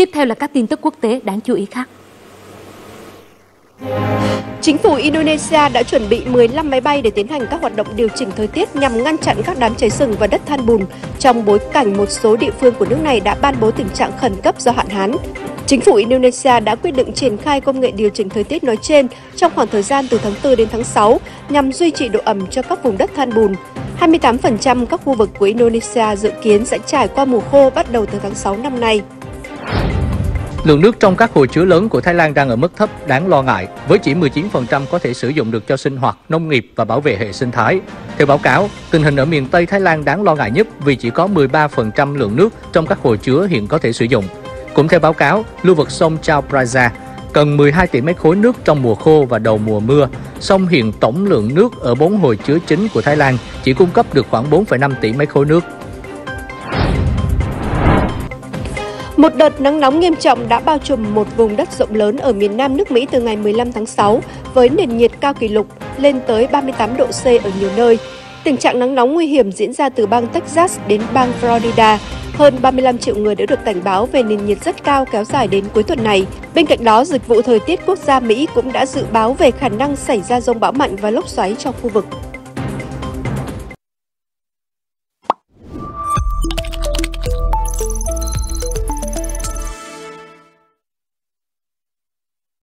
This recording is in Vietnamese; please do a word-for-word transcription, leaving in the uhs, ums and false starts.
Tiếp theo là các tin tức quốc tế đáng chú ý khác. Chính phủ Indonesia đã chuẩn bị mười lăm máy bay để tiến hành các hoạt động điều chỉnh thời tiết nhằm ngăn chặn các đám cháy rừng và đất than bùn trong bối cảnh một số địa phương của nước này đã ban bố tình trạng khẩn cấp do hạn hán. Chính phủ Indonesia đã quyết định triển khai công nghệ điều chỉnh thời tiết nói trên trong khoảng thời gian từ tháng tư đến tháng sáu nhằm duy trì độ ẩm cho các vùng đất than bùn. hai mươi tám phần trăm các khu vực của Indonesia dự kiến sẽ trải qua mùa khô bắt đầu từ tháng sáu năm nay. Lượng nước trong các hồ chứa lớn của Thái Lan đang ở mức thấp đáng lo ngại, với chỉ mười chín phần trăm có thể sử dụng được cho sinh hoạt, nông nghiệp và bảo vệ hệ sinh thái. Theo báo cáo, tình hình ở miền Tây Thái Lan đáng lo ngại nhất vì chỉ có mười ba phần trăm lượng nước trong các hồ chứa hiện có thể sử dụng. Cũng theo báo cáo, lưu vực sông Chao Phraya cần mười hai tỷ mét khối nước trong mùa khô và đầu mùa mưa, song hiện tổng lượng nước ở bốn hồ chứa chính của Thái Lan chỉ cung cấp được khoảng bốn phẩy năm tỷ mét khối nước. Một đợt nắng nóng nghiêm trọng đã bao trùm một vùng đất rộng lớn ở miền Nam nước Mỹ từ ngày mười lăm tháng sáu, với nền nhiệt cao kỷ lục lên tới ba mươi tám độ C ở nhiều nơi. Tình trạng nắng nóng nguy hiểm diễn ra từ bang Texas đến bang Florida. Hơn ba mươi lăm triệu người đã được cảnh báo về nền nhiệt rất cao kéo dài đến cuối tuần này. Bên cạnh đó, Dịch vụ Thời tiết Quốc gia Mỹ cũng đã dự báo về khả năng xảy ra dông bão mạnh và lốc xoáy cho khu vực.